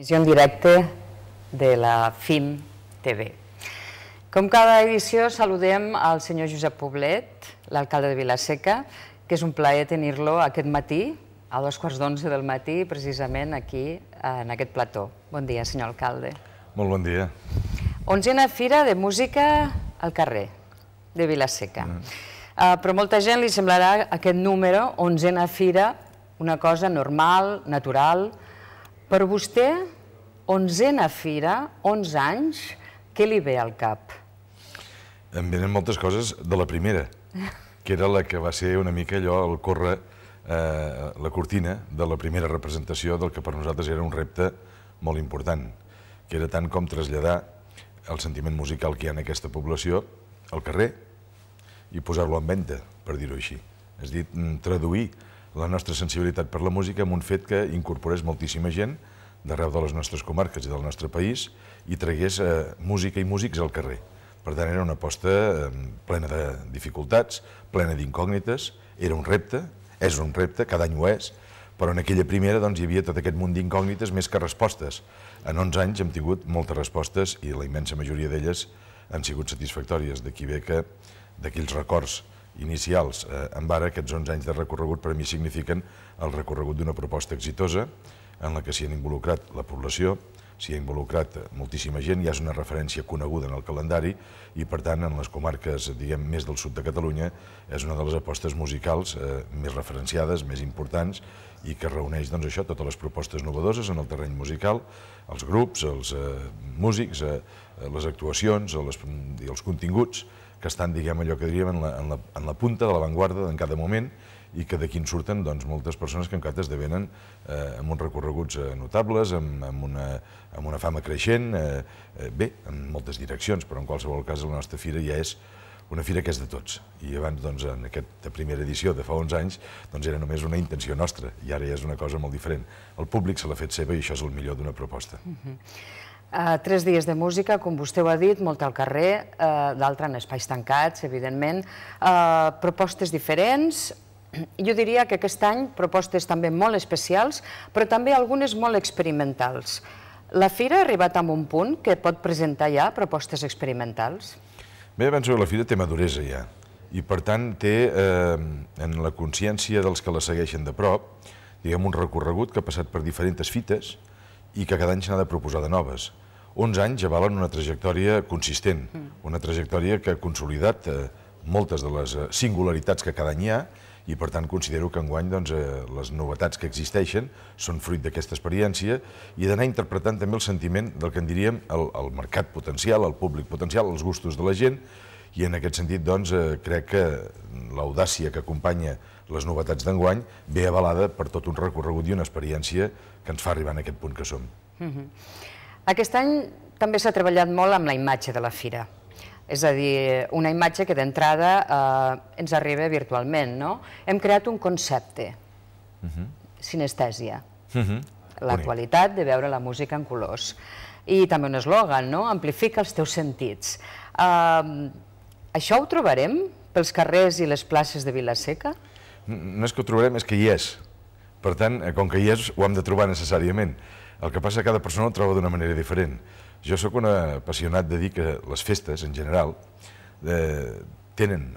Emissió en directe de la FIM TV. Com cada edició, saludem al senyor Josep Poblet, l'alcalde de Vila-seca, que és un plaer tenir-lo aquest matí, a 11:15 del matí, precisament aquí, en aquest plató. Bon dia, senyor alcalde. Molt bon dia. 11a Fira de Música al carrer de Vila-seca. Però a molta gent li semblarà aquest número, 11a Fira, una cosa normal, natural. Per vostè, 11a Fira, 11 anys, què li ve al cap? Em venen moltes coses de la primera, que era la que va ser una mica allò, el córrer la cortina de la primera representació del que per nosaltres era un repte molt important, que era tant com traslladar el sentiment musical que hi ha en aquesta població al carrer i posar-lo en venda, per dir-ho així. És a dir, traduir la nostra sensibilitat per la música en un fet que incorporés moltíssima gent d'arreu de les nostres comarques i del nostre país i tragués música i músics al carrer. Per tant, era una aposta plena de dificultats, plena d'incògnites, era un repte, és un repte, cada any ho és, però en aquella primera hi havia tot aquest munt d'incògnites més que respostes. En 11 anys hem tingut moltes respostes i la immensa majoria d'elles han sigut satisfactòries. D'aquí ve que d'aquells records inicials amb ara, aquests 11 anys de recorregut per a mi signifiquen el recorregut d'una proposta exitosa en la que s'hi ha involucrat la població, s'hi ha involucrat moltíssima gent, ja és una referència coneguda en el calendari i, per tant, en les comarques, diguem, més del sud de Catalunya, és una de les apostes musicals més referenciades, més importants i que reuneix, doncs, això, totes les propostes novedoses en el terreny musical, els grups, els músics, les actuacions i els continguts que estan, diguem, allò que diríem, en la punta de l'avantguarda en cada moment i que d'aquí en surten moltes persones que encara esdevenen amb uns recorreguts notables, amb una fama creixent, bé, en moltes direccions, però en qualsevol cas la nostra fira ja és una fira que és de tots. I abans, en aquesta primera edició de fa 11 anys, era només una intenció nostra i ara ja és una cosa molt diferent. El públic se l'ha fet seva i això és el millor d'una proposta. 3 dies de música, com vostè ho ha dit, molt al carrer, d'altre en espais tancats, evidentment, propostes diferents. Jo diria que aquest any propostes també molt especials, però també algunes molt experimentals. La Fira ha arribat a un punt que pot presentar ja propostes experimentals? Bé, penso que la Fira té maduresa ja, i per tant té en la consciència dels que la segueixen de prop, diguem, un recorregut que ha passat per diferents fites i que cada any se n'ha de proposar de noves. 11 anys avalen una trajectòria consistent, una trajectòria que ha consolidat moltes de les singularitats que cada any hi ha i per tant considero que enguany les novetats que existeixen són fruit d'aquesta experiència i d'anar interpretant també el sentiment del que en diríem el mercat potencial, el públic potencial, els gustos de la gent i en aquest sentit crec que l'audàcia que acompanya les novetats d'enguany ve avalada per tot un recorregut i una experiència que ens fa arribar en aquest punt que som. Aquest any també s'ha treballat molt amb la imatge de la Fira. És a dir, una imatge que d'entrada ens arriba virtualment, no? Hem creat un concepte, sinestèsia, la qualitat de veure la música en colors. I també un eslògan, no? Amplifica els teus sentits. Això ho trobarem pels carrers i les places de Vila-seca? No és que ho trobarem, és que hi és. Per tant, com que hi és, ho hem de trobar necessàriament. El que passa és que cada persona ho troba d'una manera diferent. Jo sóc un apassionat de dir que les festes, en general, tenen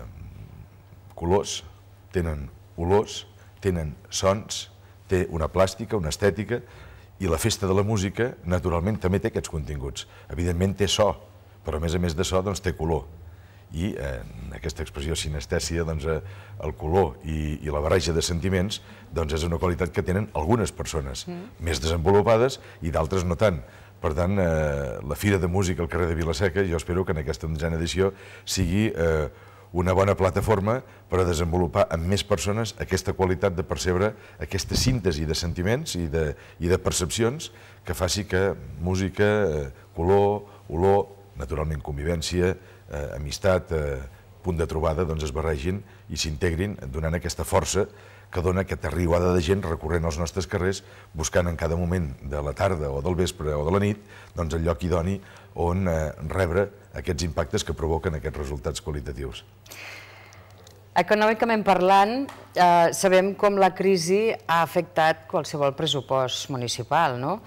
colors, tenen olors, tenen sons, té una plàstica, una estètica, i la festa de la música, naturalment, també té aquests continguts. Evidentment té so, però a més de so, té color. I en aquesta expressió sinestèsia, el color i la barreja de sentiments és una qualitat que tenen algunes persones més desenvolupades i d'altres no tant. Per tant, la Fira de Música al carrer de Vila-seca, jo espero que en aquesta 11a edició sigui una bona plataforma per a desenvolupar amb més persones aquesta qualitat de percebre aquesta síntesi de sentiments i de percepcions que faci que música, color, olor, naturalment convivència, amistat, punt de trobada, es barregin i s'integrin donant aquesta força que dona aquesta riuada de gent recorrent els nostres carrers buscant en cada moment de la tarda o del vespre o de la nit el lloc idoni on rebre aquests impactes que provoquen aquests resultats qualitatius. Econòmicament parlant, sabem com la crisi ha afectat qualsevol pressupost municipal, no?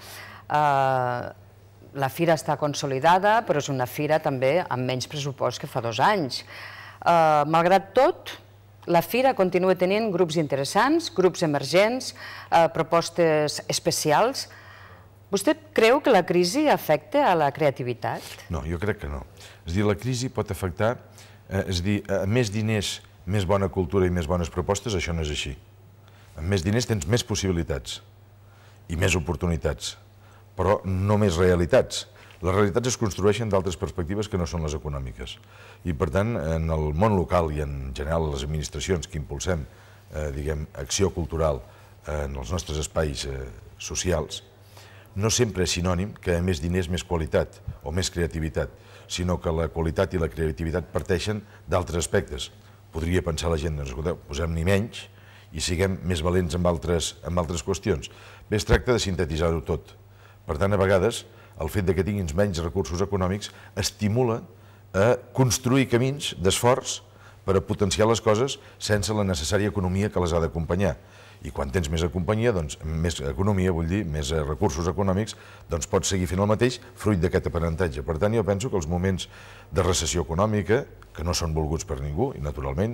La fira està consolidada, però és una fira també amb menys pressupost que fa 2 anys. Malgrat tot, la fira continua tenint grups interessants, grups emergents, propostes especials. Vostè creu que la crisi afecta a la creativitat? No, jo crec que no. És a dir, la crisi pot afectar, és a dir, amb més diners, més bona cultura i més bones propostes, això no és així. Amb més diners tens més possibilitats i més oportunitats, però no més realitats. Les realitats es construeixen d'altres perspectives que no són les econòmiques. I, per tant, en el món local i en general les administracions que impulsem, diguem, acció cultural en els nostres espais socials, no sempre és sinònim que a més diners més qualitat o més creativitat, sinó que la qualitat i la creativitat parteixen d'altres aspectes. Podria pensar la gent, doncs, escolteu, posem-n'hi menys i siguem més valents amb altres qüestions. Bé, es tracta de sintetitzar-ho tot. Per tant, a vegades, el fet que tinguin menys recursos econòmics estimula a construir camins d'esforç per a potenciar les coses sense la necessària economia que les ha d'acompanyar. I quan tens més economia, vull dir, més recursos econòmics, doncs pots seguir fent el mateix fruit d'aquest aprenentatge. Per tant, jo penso que els moments de recessió econòmica, que no són volguts per ningú, i naturalment,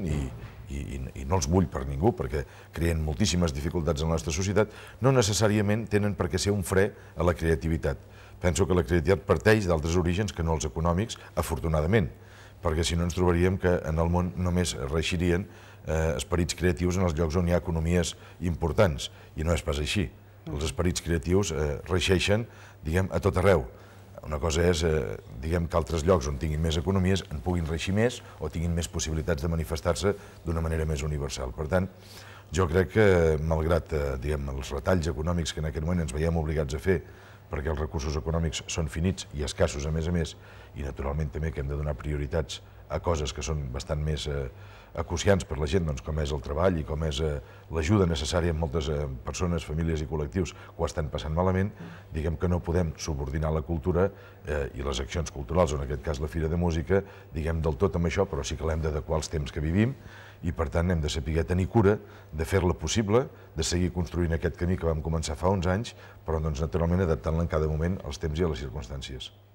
i no els vull per ningú, perquè creen moltíssimes dificultats en la nostra societat, no necessàriament tenen per què ser un fre a la creativitat. Penso que la creativitat parteix d'altres orígens que no els econòmics, afortunadament, perquè si no ens trobaríem que en el món només reeixirien esperits creatius en els llocs on hi ha economies importants, i no és pas així. Els esperits creatius reeixeixen, diguem, a tot arreu. Una cosa és, diguem, que altres llocs on tinguin més economies en puguin reeixir més o tinguin més possibilitats de manifestar-se d'una manera més universal. Per tant, jo crec que, malgrat, diguem, els retalls econòmics que en aquest moment ens veiem obligats a fer, perquè els recursos econòmics són finits i escassos a més, i naturalment també que hem de donar prioritats a coses que són bastant més acuciants per la gent, com és el treball i com és l'ajuda necessària en moltes persones, famílies i col·lectius que ho estan passant malament, diguem que no podem subordinar la cultura i les accions culturals, o en aquest cas la Fira de Música, diguem del tot amb això, però sí que l'hem d'adequar als temps que vivim i per tant hem de saber tenir cura de fer-la possible, de seguir construint aquest camí que vam començar fa uns anys, però naturalment adaptant-la en cada moment als temps i a les circumstàncies.